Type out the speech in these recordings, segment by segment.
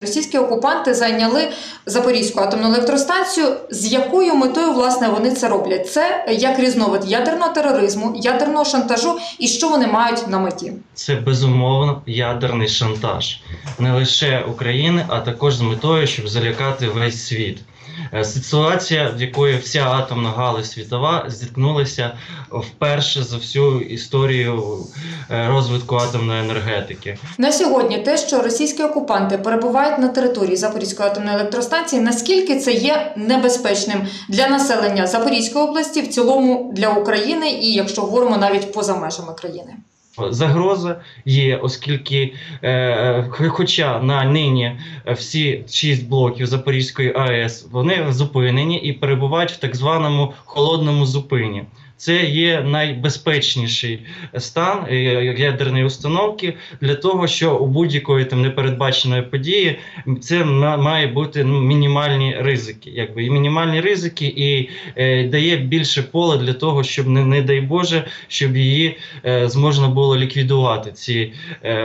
Російські окупанти зайняли Запорізьку атомну електростанцію. З якою метою, власне, вони це роблять? Це як різновид ядерного тероризму, ядерного шантажу і що вони мають на меті? Це, безумовно, ядерний шантаж. Не лише України, а також з метою, щоб залякати весь світ. Ситуація, в якої вся атомна галузь світова зіткнулася вперше за всю історію розвитку атомної енергетики. На сьогодні те, що російські окупанти перебувають на території Запорізької атомної електростанції, наскільки це є небезпечним для населення Запорізької області, в цілому для України і, якщо говоримо, навіть поза межами країни? Загроза є, оскільки, хоча на нині всі 6 блоків Запорізької АЕС, вони зупинені і перебувають в так званому холодному зупині. Це є найбезпечніший стан ядерної установки для того, що у будь-якої непередбаченої події це має бути мінімальні ризики. І мінімальні ризики і дає більше поля для того, щоб, не дай Боже, щоб її зможна було ліквідувати, ці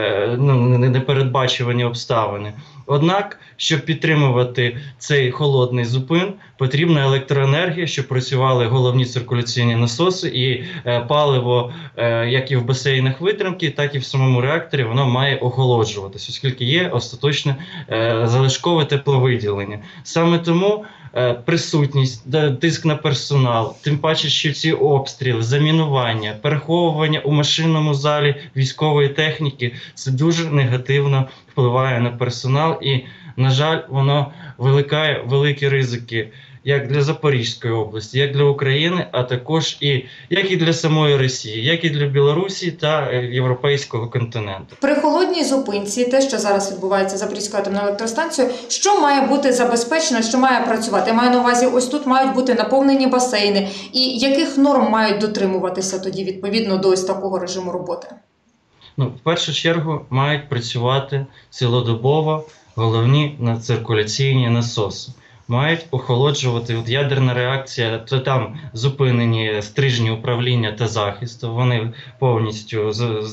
непередбачувані обставини. Однак, щоб підтримувати цей холодний зупин, потрібна електроенергія, щоб працювали головні циркуляційні насоси і паливо, як і в басейнах витримки, так і в самому реакторі, воно має охолоджуватися, оскільки є остаточне залишкове тепловиділення. Саме тому присутність, тиск на персонал, тим паче, що ці обстріли, замінування, переховування у машинному залі військової техніки, це дуже негативно впливає на персонал і, на жаль, воно викликає великі ризики як для Запорізької області, як для України, а також як і для самої Росії, як і для Білорусі та європейського континенту. При холодній зупинці, те, що зараз відбувається з Запорізькою атомною електростанцією, що має бути забезпечено, що має працювати? Я маю на увазі, ось тут мають бути наповнені басейни. І яких норм мають дотримуватися тоді відповідно до ось такого режиму роботи? В першу чергу мають працювати цілодобово головні циркуляційні насоси. Мають охолоджувати ядерна реакція, то там зупинені стрижні управління та захисту, вони повністю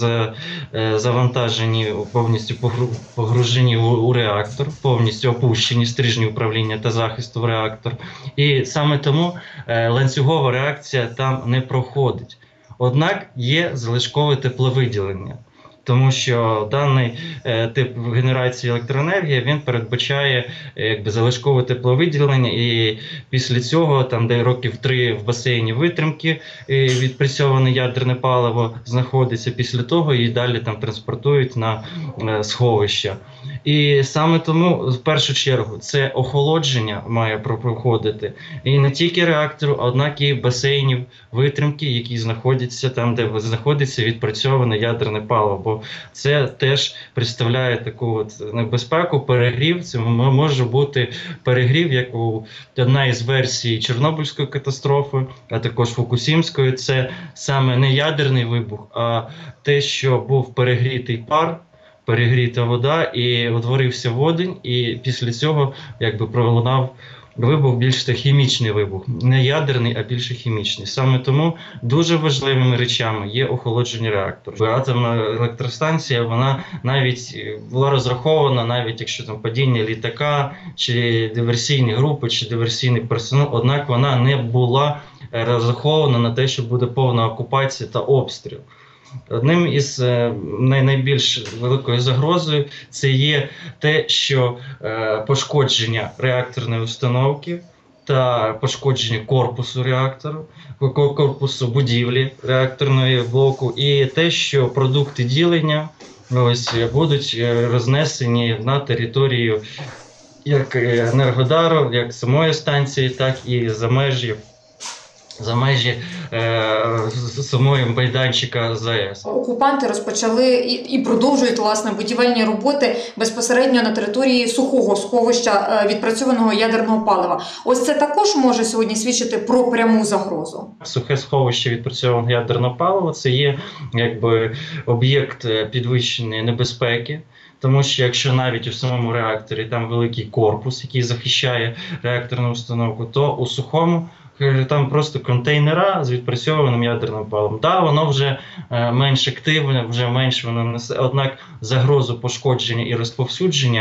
завантажені, повністю погружені у реактор, повністю опущені стрижні управління та захисту в реактор. І саме тому ланцюгова реакція там не проходить. Однак є залишкове тепловиділення. Тому що даний тип генерації електроенергії, він передбачає залишкове тепловиділення, і після цього, де років 3 в басейні витримки відпрацьоване ядерне паливо знаходиться, після того її далі транспортують на сховища. І саме тому, в першу чергу, це охолодження має проходити і не тільки реактору, однак і басейнів витримки, які знаходяться там, де знаходиться відпрацьоване ядерне паливо. Бо це теж представляє таку небезпеку, перегрів. Це може бути перегрів, як у одна із версій Чорнобильської катастрофи, а також Фукусімської. Це саме не ядерний вибух, а те, що був перегрітий пар, перегріта вода і утворився водень, і після цього пролунав вибух, більш хімічний вибух. Не ядерний, а більше хімічний. Саме тому дуже важливими речами є охолодження реактору. Атомна електростанція, вона навіть була розрахована, навіть якщо падіння літака, чи диверсійні групи, чи диверсійний персонал, однак вона не була розрахована на те, що буде повна окупація та обстріл. Одним із найбільш великою загрозою це є те, що пошкодження реакторної установки та пошкодження корпусу реактору, корпусу будівлі реакторної блоку, і те, що продукти ділення будуть рознесені на територію як Енергодару, як самої станції, так і за межі самої майданчика ЗАЕС. Окупанти розпочали і продовжують, власне, будівельні роботи безпосередньо на території сухого сховища відпрацьованого ядерного палива. Ось це також може сьогодні свідчити про пряму загрозу? Сухе сховище відпрацьованого ядерного палива – це є об'єкт підвищеної небезпеки. Тому що якщо навіть у самому реакторі там великий корпус, який захищає реакторну установку, то у сухому там просто контейнера з відпрацьованим ядерним паливом. Так, воно вже менш активне, вже менш воно несе, однак загрозу пошкодження і розповсюдження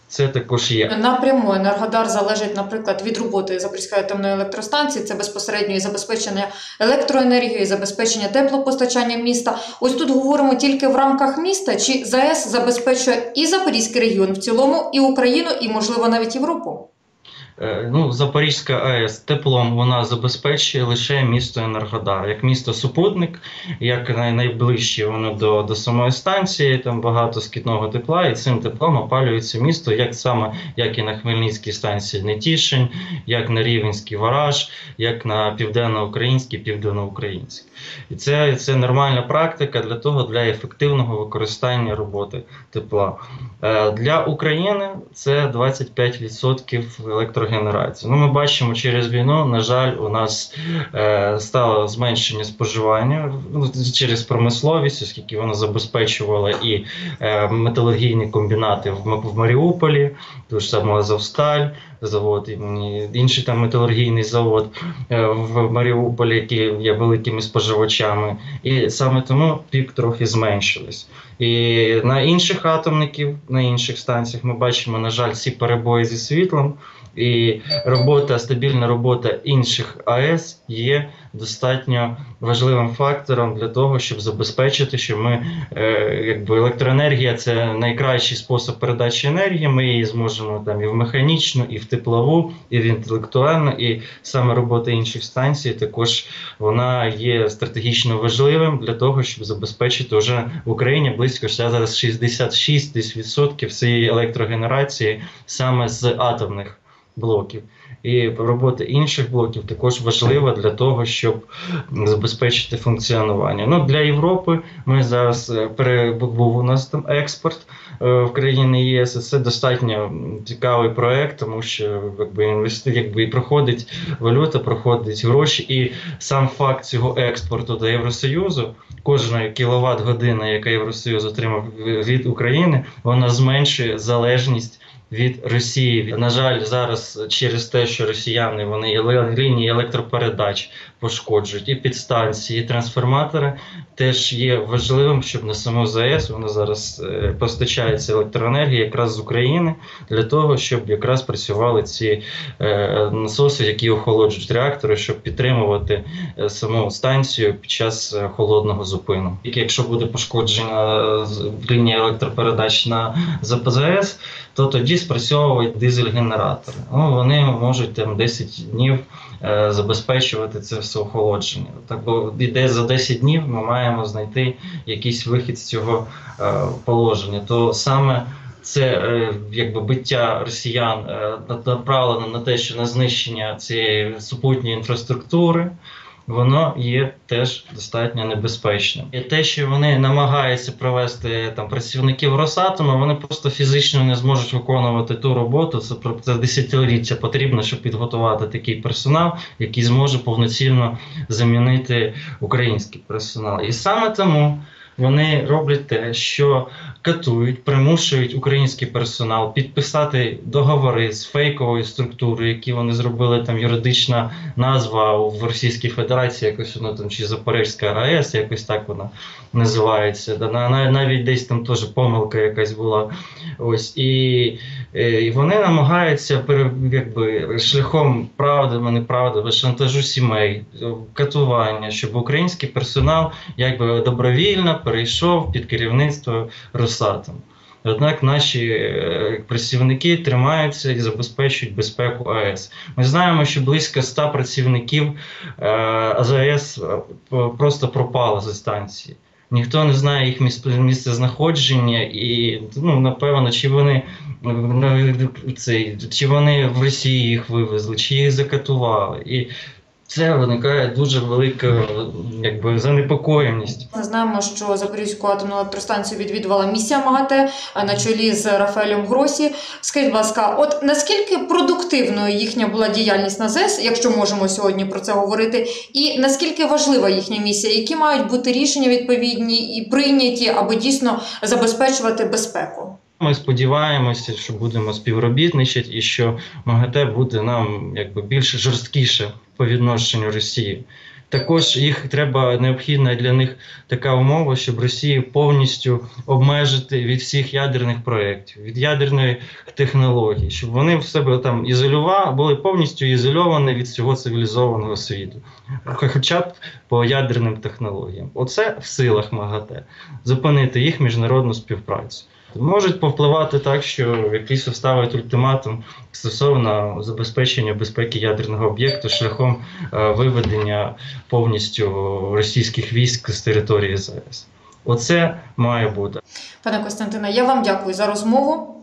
це також є. Напряму Енергодар залежить, наприклад, від роботи Запорізької атомної електростанції, це безпосередньо і забезпечення електроенергією, і забезпечення теплопостачання міста. Ось тут говоримо тільки в рамках міста, чи ЗАЕС забезпечує і Запорізький регіон в цілому, і Україну, і, можливо, навіть Європу? Запорізька АЕС теплом вона забезпечує лише місто Енергодар, як місто-супутник, як найближче воно до самої станції, там багато скидного тепла, і цим теплом опалюється місто, як і на Хмельницькій станції Нетішин, як на Рівненський Вараж, як на Південноукраїнській, Південноукраїнській. І це нормальна практика для ефективного використання роботи тепла. Для України це 25% електрогенерації. Ми бачимо через війну, на жаль, у нас стало зменшення споживання через промисловість, оскільки вона забезпечувала і металургійні комбінати в Маріуполі, ту ж саму Азовсталь, завод, інший там металургійний завод в Маріуполі, які є великими споживачами. І саме тому пік трохи зменшились. І на інших атомників, на інших станціях ми бачимо, на жаль, ці перебої зі світлом. І стабільна робота інших АЕС є достатньо важливим фактором для того, щоб забезпечити, що електроенергія – це найкращий спосіб передачі енергії, ми її зможемо і в механічну, і в теплову, і в інтелектуальну, і саме робота інших станцій також вона є стратегічно важливим для того, щоб забезпечити вже в Україні близько зараз 66% всієї електрогенерації саме з атомних блоків. І робота інших блоків також важлива для того, щоб забезпечити функціонування. Для Європи ми зараз був у нас там експорт в країни ЄС. Це достатньо цікавий проект, тому що проходить валюта, проходять гроші, і сам факт цього експорту до Євросоюзу, кожна кіловат-година, яка Євросоюз отримав від України, вона зменшує залежність від Росії. На жаль, зараз через те, що росіяни лінії електропередач пошкоджують, і підстанції, і трансформатори, теж є важливим, щоб на саму ЗАЕС вона зараз постачається електроенергія якраз з України, для того, щоб якраз працювали ці насоси, які охолоджують реактори, щоб підтримувати саму станцію під час холодного зупину. Якщо буде пошкоджена лінія електропередач на ЗАЕС, то тоді спрацьовують дизель-генератори. Вони можуть 10 днів забезпечувати це все охолодження. Бо за 10 днів ми маємо знайти якийсь вихід з цього положення. То саме це биття росіян направлено на те, що на знищення цієї супутньої інфраструктури, воно є теж достатньо небезпечним. І те, що вони намагаються провести працівників Росатому, вони просто фізично не зможуть виконувати ту роботу. Це десятиліття потрібно, щоб підготувати такий персонал, який зможе повноцінно замінити український персонал. І саме тому вони роблять те, що катують, примушують український персонал підписати договори з фейковою структурою, які вони зробили, юридична назва в Російській Федерації, якось воно чи Запорізька АЕС, якось так вона називається. Навіть десь там теж помилка якась була. І вони намагаються шляхом правдами, неправдами, шантажу сімей, катування, щоб український персонал добровільно перейшов під керівництво Росатом. Однак наші працівники тримаються і забезпечують безпеку АЕС. Ми знаємо, що близько 100 працівників АЗС просто пропало зі станції. Ніхто не знає їх місцезнаходження і, напевно, чи вони в Росії їх вивезли, чи їх закатували. І це виникає дуже велика занепокоєність. Ми знаємо, що Запорізьку атомну електростанцію відвідувала місія МАГАТЕ на чолі з Рафаелем Гросі. Скажіть, будь ласка, наскільки продуктивною їхня була діяльність на ЗЕС, якщо можемо сьогодні про це говорити, і наскільки важлива їхня місія, які мають бути рішення відповідні і прийняті, аби дійсно забезпечувати безпеку? Ми сподіваємося, що будемо співробітничати і що МАГАТЕ буде нам більш жорсткіше по відношенню Росії. Також необхідна для них така умова, щоб Росію повністю обмежити від всіх ядерних проєктів, від ядерної технології, щоб вони в себе там були повністю ізольовані від всього цивілізованого світу, хоча б по ядерним технологіям. Оце в силах МАГАТЕ – зупинити їх міжнародну співпрацю. Можуть повпливати так, що якийсь вставить ультиматум стосовно забезпечення безпеки ядерного об'єкту шляхом виведення повністю російських військ з території ЗАЕС. Оце має бути. Пане Костянтине, я вам дякую за розмову.